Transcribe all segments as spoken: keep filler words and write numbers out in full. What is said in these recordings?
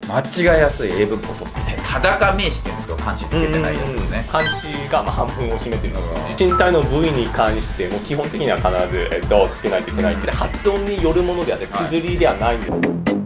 間違いやすい英文法トップテン、裸名詞っていうんですけど漢字つけてないやつですね。 漢字がまあ半分を占めてるんですよね。身体の部位に関しても基本的には必ず「えっと」をつけないといけないって、発音によるものであって綴りではないんです。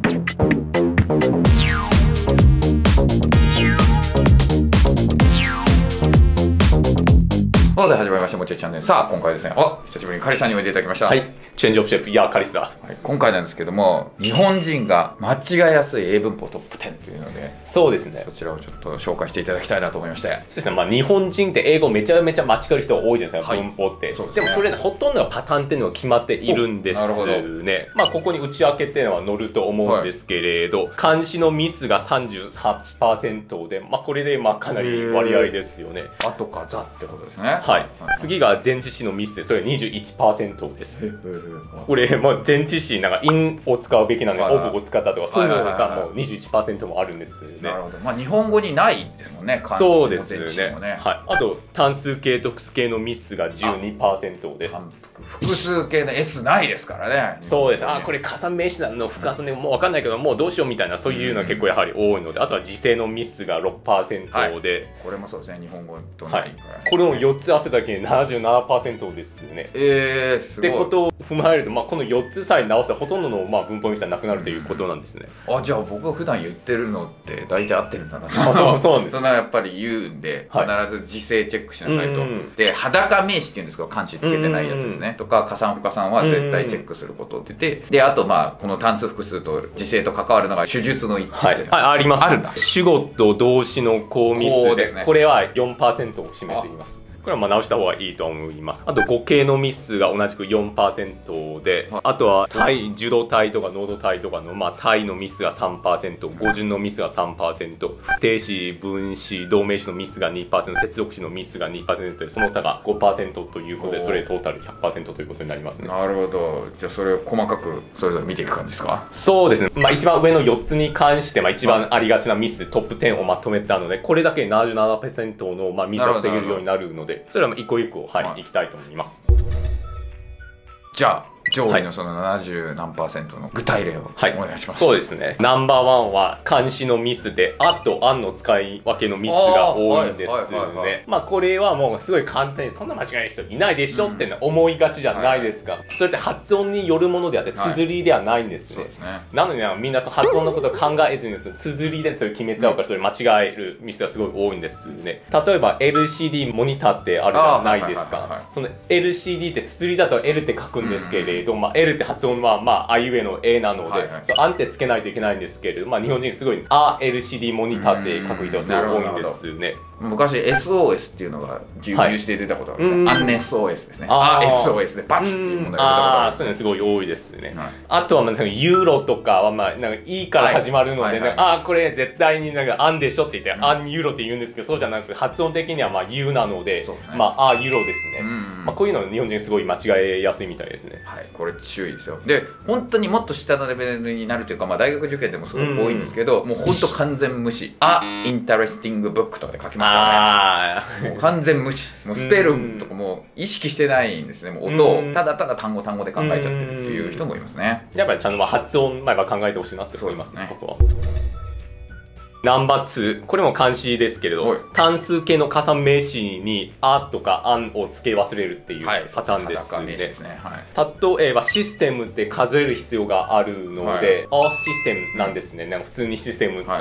はい、で始まりましたもちチャンネル。さあ今回ですね、あ、久しぶりにカリさんにおいでいただきました。 はい、チェンジオブシェフ、いやカリスだ、はい、 今回なんですけども、日本人が間違いやすい英文法トップテンというので、 そうですね、 そちらをちょっと紹介していただきたいなと思いまして。そうですね、まあ日本人って英語めちゃめちゃ間違える人多いじゃないですか、はい、文法って。 で, ね、でもそれね、ほとんどのパターンっていうのが決まっているんですね。まあここに内訳っていうのは載ると思うんですけれど、はい、漢詞のミスが さんじゅうはちパーセント で、まあこれでまあかなり割合ですよね。 あとかザってことですね。 はい、はい、次が前置詞のミスで、それ にじゅういちパーセント です。これ、まあ、前置詞なんか in を使うべきなのに of を使ったとか、そういうのがもう にじゅういちパーセント もあるんですね。 なるほど。まあ日本語にないですもんね、漢詞も前置詞もね。 はい。あと単数形と複数形のミスが じゅうにパーセント です。 複数形の S ないですからね。 そうです。あ、これ加算名詞なの深さね、もう分かんないけど、もうどうしようみたいな、そういうのは結構やはり多いので、あとは時制のミスが ろくパーセント で、はい、 これもそうですね、日本語とないから、はい、 これをよっつ合わせただけで ななじゅうななパーセント ですよね。 えー、すごい。 ってことを踏まえると、まあ、このよっつさえ直せばほとんどのまあ文法ミスはなくなるということなんですね。 うん、あ、じゃあ僕が普段言ってるのって大体合ってるんだな。 そうそうなんです。 そんなやっぱり言うんで、必ず時制チェックしなさいと。で、裸名詞っていうんですけど、漢詞つけてないやつですね。とか、加算不加算は絶対チェックすることって言って、で、あとまあ、この単数複数と時制と関わるのが手術の一致って、 はい、あ、あります。 あるんだ。 主語と動詞の項ミスで、これは よんパーセント を占めています。これはまあ直した方がいいと思います。あと語形のミスが同じく よんパーセント で、あとは体、受動体とか濃度体とかのまあ体のミスが さんパーセント、語順のミスが さんパーセント、不定詞、分詞、動名詞のミスが にパーセント、接続詞のミスが にパーセント で、その他が ごパーセント ということで、それトータル ひゃくパーセント ということになりますね。 なるほど。じゃあそれを細かくそれぞれ見ていく感じですか？ そうですね。まあ一番上のよっつに関して、まあ一番ありがちなミス、トップじゅうをまとめたので、これだけ ななじゅうななパーセント のまあミスを防げるようになるので、それはまあ一個一個はい、はい、いきたいと思います。 じゃあ上位のそのななじゅう何パーセントの具体例をお願いします。 はい、そうですね。ナンバーワンは漢詞のミスで、あとあんの使い分けのミスが多いんですよね。まあこれはもうすごい簡単に、そんな間違いない人いないでしょっての思いがちじゃないですか。それって発音によるものであって綴りではないんですね。なのでみんなその発音のことを考えずに綴りでそれ決めちゃうから、それ間違えるミスがすごい多いんですね。例えば エルシーディー モニターってあるじゃないですか。その エルシーディー って綴りだと L って書くんですけれど、まあ L って発音はまああいうえの A なので、そうあんってつけないといけないんですけれど、まあ日本人すごいあ エルシーディー モニターって書く人がすごい多いんですね。 昔 エスオーエス っていうのが入試で出たことがあるんですね。アンネス オーエス ですね。あ エスオーエス でバツっていうものが出たことああ、そういうのすごい多いですね。あとはまあユーロとかはまあなんか E から始まるので、ああこれ絶対になんかアンでしょって言ってアンユーロって言うんですけど、そうじゃなく発音的にはまあ U なので、まああユーロですね。まあこういうの日本人すごい間違えやすいみたいですね。 はい、これ注意ですよ。で本当にもっと下のレベルになるというか、まあ大学受験でもすごく多いんですけど、もう本当完全無視。あインタレスティングブックとかで書きますからね。もう完全無視。もうスペルとかも意識してないんですね。もう音をただただ単語単語で考えちゃってるっていう人もいますね。 やっぱりちゃんと発音前は考えてほしいなって思いますね、ここは。ナンバーツー、これも漢詞ですけれど、単数形の加算名詞に「あ」とか「あん」を付け忘れるっていうパターンですね。例えばシステムって数える必要があるので「あシステム」なんですね。なんか普通にシステムって、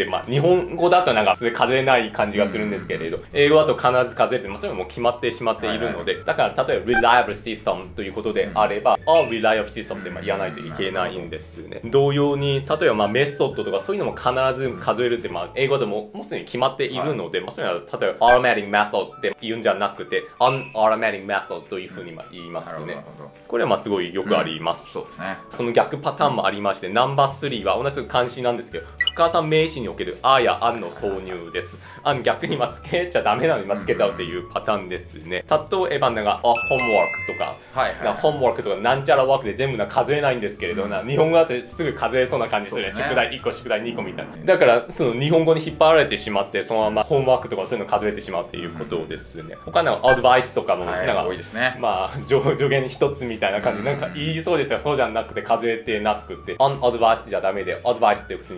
まあ日本語だとなんか普通数えない感じがするんですけれど、英語だと必ず数えて、まあそれはもう決まってしまっているので、だから例えば「reliable system」ということであれば「あ reliable system」って言わないといけないんですね。同様に例えばまあメソッドとかそういうのも必ず数えるって、まあ英語でももうすでに決まっているので、はい、まあそういうのは例えば automatic method って言うんじゃなくて unautomatic method というふうに言いますね。これはまあすごいよくあります。うん、そうですね。その逆パターンもありまして、ナンバースリーは同じく漢詞なんですけど、不加算名詞における「あ」や「あん」の挿入です。あん逆にまあつけちゃダメなのにまあつけちゃうっていうパターンですね。例えばなんか「ホームワーク」とか「ホームワーク」とか「なんちゃらワーク」で全部な数えないんですけれど、な日本語だとすぐ数えそうな感じする、ね、宿題いっこ宿題にこみたいな。だからその日本語に引っ張られてしまって、そのままホームワークとかそういうの数えてしまうっていうことですね。他のアドバイスとかもなんか、はい、まあ上限一つみたいな感じでなんか言いそうですが、そうじゃなくて数えてなくて、アンアドバイスじゃダメでアドバイスって普通にやらないとい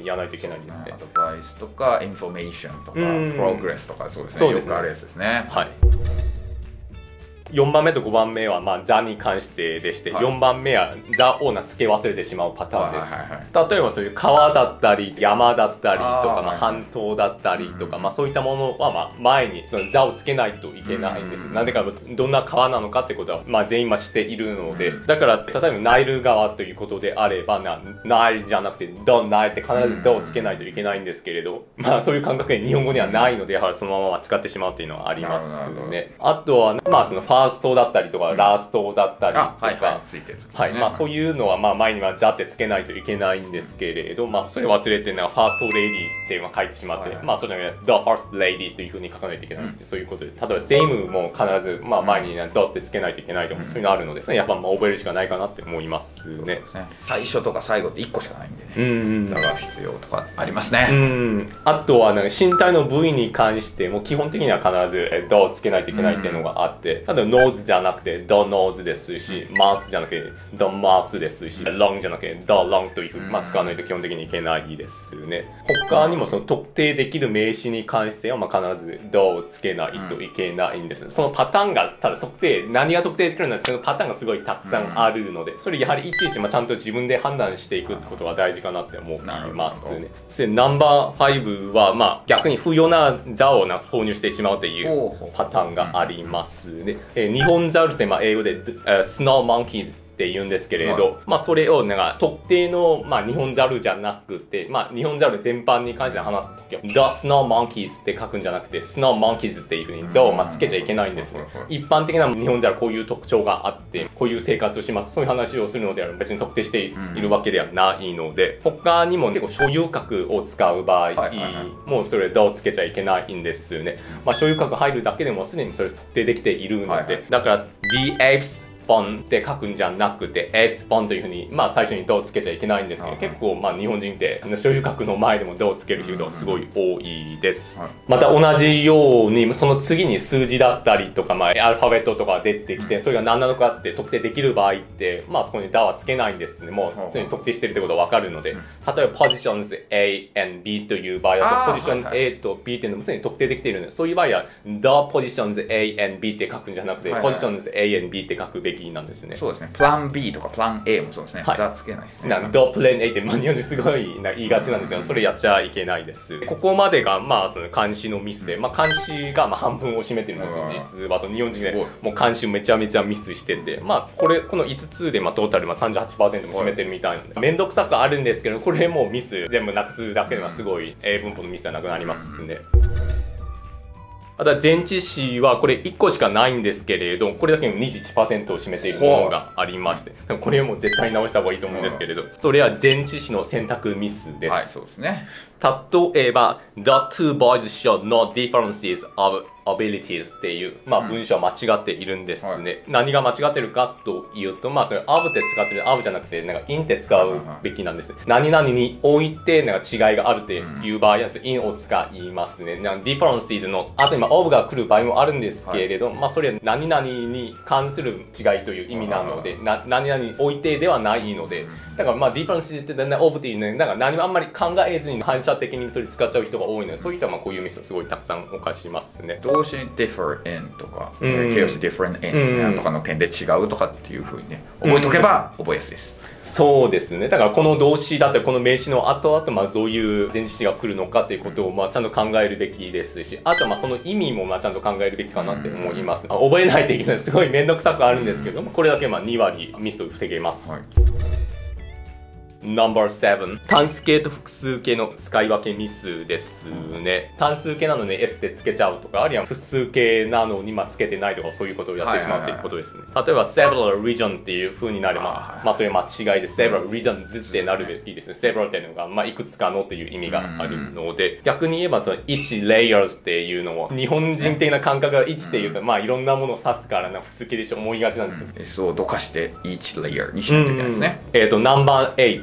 けないんですね。 アドバイスとかインフォメーションとかプログレスとか、そうですね、 そうですね、 よくあるやつですね。 はい。よんばんめとごばんめは、まあ、座に関してでして、はい、よんばんめは座を付け忘れてしまうパターンです。例えばそういう川だったり山だったりとか、まあ、半島だったりとか、まあ、そういったものは、まあ、前にその座をつけないといけないんです。なんでかどんな川なのかってことは、まあ、全員まあ知っているので、だから例えばナイル川ということであればなナイルじゃなくてドナイルって必ずドをつけないといけないんですけれど、まあ、そういう感覚で日本語にはないので、やはりそのまま使ってしまうというのはありますね。あとは、まあ、そのファーストだったりとか、うん、ラストだったりとか、はいはい、ついてる時ですね、はい、まあ、そういうのは、まあ、前にはザってつけないといけないんですけれど、まあ、それ忘れて、なんかファーストレディっていうのが書いてしまって、はいはい、まあ、それは The First Lady というふうに書かないといけない、うん、そういうことです。例えば、セイムも必ず、まあ、前に The ってつけないといけないとか、うん、そういうのあるので、それやっぱまあ覚えるしかないかなって思いますね。そうですね。最初とか最後っていっこしかないんでね、うん、ザが必要とかありますね。うん、 あとは、なんか身体の部位に関しても、基本的には必ず The をつけないといけないっていうのがあって、例えば、ノーズじゃなくて、The Nose ですし、マウスじゃなくて The Mouth ですし、Lung じゃなくて The Lung というふうに、まあ、使わないと基本的にいけないですね。他にもその特定できる名詞に関しては、まあ、必ず The をつけないといけないんです。そのパターンが、ただ特定、何が特定できるのか、そのパターンがすごいたくさんあるので、それやはりいちいち、まあ、ちゃんと自分で判断していくってことが大事かなって思いますね。そしてナンバーファイブは、まあ、逆に不要な座を挿入してしまうというパターンがありますね。えー、日本座って、まあ、英語で、スノーモンキーズって言うんですけれど、はい、まあそれをなんか特定の、まあ、日本猿じゃなくて、まあ、日本猿全般に関して話すときは The Snow Monkeys って書くんじゃなくて Snow Monkeys っていうふうに The をまあつけちゃいけないんですね。一般的な日本猿こういう特徴があってこういう生活をします、そういう話をするのであれば別に特定しているわけではないので、他にも結構所有格を使う場合、はいはいはい、もうそれ The をつけちゃいけないんですね。まあ、所有格入るだけでもすでにそれ特定できているので、はいはい、だから The Apesポンって書くんじゃなくて、エースポンというふうに、まあ最初にドをつけちゃいけないんですけど、結構まあ日本人って、所有格の前でもドをつける人がすごい多いです。また同じように、その次に数字だったりとか、まあアルファベットとか出てきて、それが何なのかって特定できる場合って、まあそこにダはつけないんですね。もうすでに特定してるってことがわかるので、例えばポジションズ A and B という場合だと、ポジション A と B っていうのもすでに特定できているので、そういう場合は The Positions A and B って書くんじゃなくて、Positions A and B って書くべきなんですね。 そうですね。プラン B とかプラン A もそうですね。はい、ザつけないですね。 なんドプレーン A って、まあ、日本人すごい言いがちなんですけど、それやっちゃいけないです。ここまでが、まあ、その監視のミスで、まあ、監視がまあ半分を占めてるんです。実は、その日本人でもう監視めちゃめちゃミスしてて、まあ、これ、このいつつで、まあ、トータル、まあ、さんじゅうはちパーセント も占めてるみたいなので、めんどくさくあるんですけど、これもうミス全部なくすだけではすごい英文法のミスはなくなりますんで。あとは前置詞はこれいっこしかないんですけれど、これだけでも にじゅういちパーセント を占めているものがありまして、これも絶対直した方がいいと思うんですけれど、それは前置詞の選択ミスです。 はい、そうですね。 例えば、The two boys show no differences of abilities っていう、まあ、文章は間違っているんですね。はい、何が間違ってるかというと、まあ、それ of って使ってる of じゃなくて、なんか in って使うべきなんです。何々において、なんか違いがあるっていう場合は、in を使いますね。なんか differences の後に、まあ、of が来る場合もあるんですけれど、はい、まあ、それは何々に関する違いという意味なので、な何々においてではないので、だから、まあ、differences って、ね、of っていうね、なんか何もあんまり考えずに反射的にそれ使っちゃう人が多いので、そういう人はまあこういうミスをすごいたくさん犯しますね。 動詞 differ in とか、うん、形容詞 different in ですね、うん、とかの点で違うとかっていうふうにね、覚えとけば覚えやすいです。 うん、そうですね。だからこの動詞だったりこの名詞の後々まあどういう前置詞が来るのかということをまあちゃんと考えるべきですし、あとはまあその意味もまあちゃんと考えるべきかなって思います。うん、覚えないといけない、すごい面倒くさくあるんですけども、これだけまあに割ミスを防げます。はい、ナンバーセブン、単数形と複数形の使い分けミスですね。単数形なのに S でつけちゃうとか、あるいは複数形なのにまあつけてないとか、そういうことをやってしまうということですね。例えば several region っていう風になれば、まあそれは間違いで several regions ってなるべきですね。several っていうのがまあいくつかのという意味があるので、逆に言えばそのいち layers っていうのも日本人的な感覚がいちっていうとまあいろんなものを指すからな複数形でしょ思いがちなんですけど、 S をどかして each layer にしないといけないですね。 えっとナンバーエイト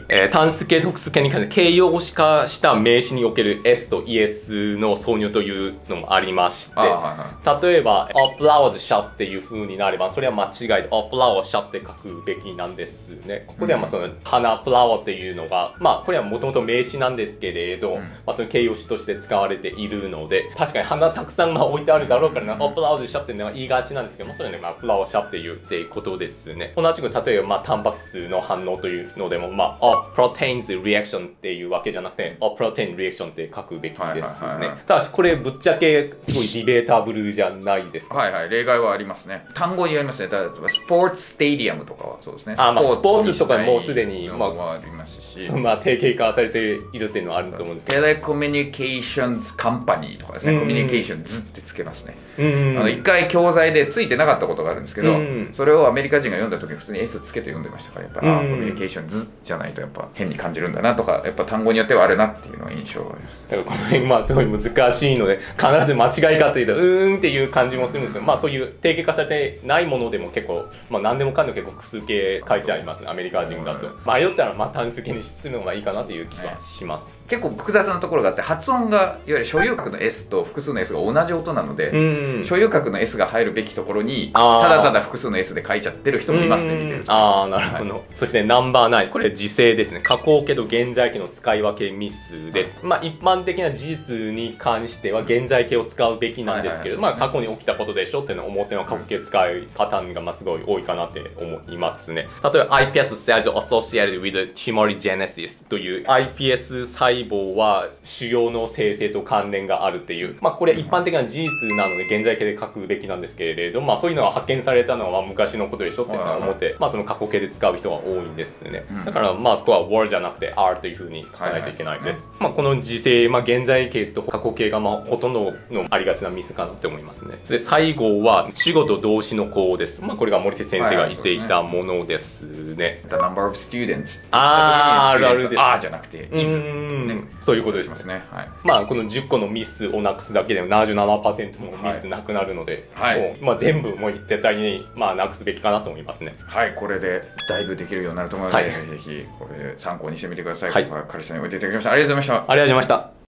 えー、単数形、複数形に関して形容詞化した名詞における S と イエス の挿入というのもありまして、はいはい、例えば、a flowers shall っていう風になれば、それは間違いで a flower shall って書くべきなんですね。ここではまあその、うん、花、フラワーっていうのが、まあこれはもともと名詞なんですけれど、うん、まあその形容詞として使われているので、確かに花たくさんまあ置いてあるだろうからな、うん、a flowers shall っていうのは言いがちなんですけども、それはね、まあ flower shall っていうってことですね。同じく例えば、まあタンパク質の反応というのでも、まあ、a proteins reaction っていうわけじゃなくて、a protein reaction って書くべきですね。ただし、これぶっちゃけすごいディベータブルじゃないですか。 はいはい、例外はありますね。単語によりますね。例えば、スポーツスタディアムとかはそうですね。 あ、まあ、スポーツとかもうすでに、 まあ、ありますし、 まあ、定型化されているっていうのはあると思うんですけど。 テレコミュニケーションズカンパニーとかですね。コミュニケーションズってつけますね。あの、一回教材でついてなかったことがあるんですけど、それをアメリカ人が読んだ時に普通に S つけて読んでましたから、やっぱ、あ、コミュニケーションズじゃないとやっぱ変に感じるんだなとか、やっぱ単語によってはあるなっていうのは印象があります。 だからこの辺まあすごい難しいので、必ず間違いかというとうーんっていう感じもするんですけど、まあそういう定型化されてないものでも結構、まあ何でもかんでも結構複数形書いちゃいますね、アメリカ人だと。迷ったらまあ単数形にするのがいいかなという気がします。 結構複雑なところがあって、発音がいわゆる所有格の S と複数の S が同じ音なので、所有格の S が入るべきところにただただ複数の S で書いちゃってる人もいますね、見てると。 ああ、なるほど。はい、そしてナンバーナイン、これ時制ですね。過去形と現在形の使い分けミスです。はい、まあ一般的な事実に関しては現在形を使うべきなんですけど、まあ過去に起きたことでしょっていうのを表の過去形使うパターンがまあすごい多いかなって思いますね。例えば アイピーエス cells associated with tumorigenesis という アイピーエス 細胞は腫瘍の生成と関連があるっていう、まあこれ一般的な事実なので現在形で書くべきなんですけれど、まあそういうのが発見されたのは昔のことでしょっていうのは思って、まあその過去形で使う人が多いんですね。だからまあそこは were じゃなくて are というふうに書かないといけないです。まあこの時制、まあ現在形と過去形がまあほとんどのありがちなミスかなって思いますね。そして最後は主語と動詞の項です。まあこれが森手先生が言っていたものですね。 The number of students。 ああ、あるあるです。 あーじゃなくて is。 そういうことですね。まあこのじゅっこのミスをなくすだけでもななじゅうななパーセントのミスなくなるので、もうまあ全部もう絶対にまあなくすべきかなと思いますね。 はい、これでだいぶできるようになると思うので、ぜひこれで参考にしてみてください。はい、彼氏さんに置いていただきました。ありがとうございました。 ありがとうございました。